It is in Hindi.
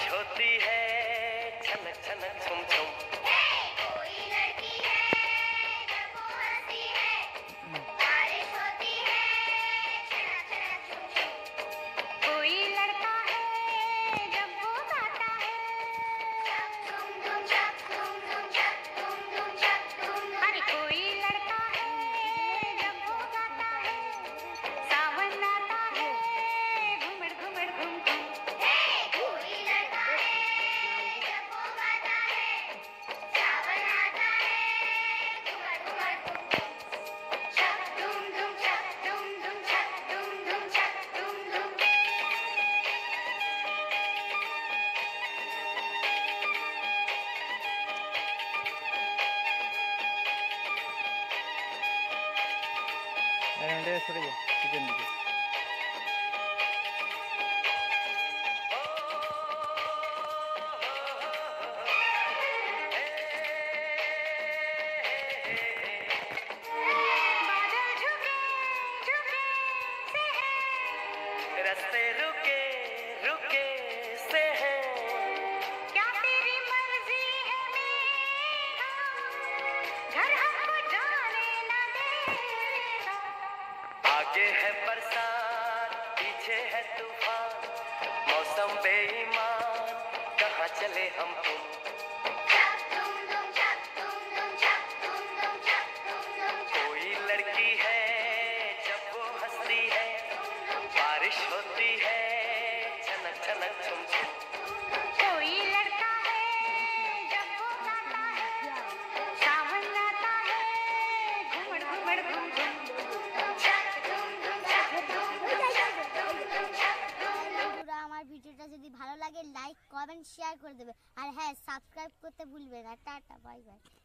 बारिश होती है छनक छनक छुम छुम। कोई लड़की है जब वो हंसती है, बारिश होती है छनक छनक छुम छुम। कोई लड़का है जब वो गाता है, चक धूम धूम चक धूम धूम चक धूम धूम चक धूम। अरे कोई लड़का है जब वो गाता है, सावन आता है घुमड़ घुमड़ घुम घुम। कोई लड़का है जब वो गाता है, सावन आता है घुमड़ घुमड़ घुम घुम। चक धूम धूम चक धूम धूम चक धूम धूम चक धूम धूम। बादल झुके झुके से हैं, रास्ते रुके रुके से हैं। क्या तेरी मर्जी है मेरा, घर हमको जाने न देगा। आगे है बरसात पीछे है तूफान, मौसम बेईमान कहाँ चले हम तुम। कोई लड़की है जब वो हंसती है, बारिश होती है छनक छनक छुम छुम। कोई लड़का है जब वो गाता है, सावन आता है घुमड़ घुमड़ घुम घुम। चक धूम धूम चक धूम धूम चक धूम धूम चक धूम धूम। বন্ধুরা আমার ভিডিওটা যদি ভালো লাগে লাইক কমেন্ট শেয়ার করে দেবে আর হ্যাঁ সাবস্ক্রাইব করতে ভুলবে না। Tata bye by.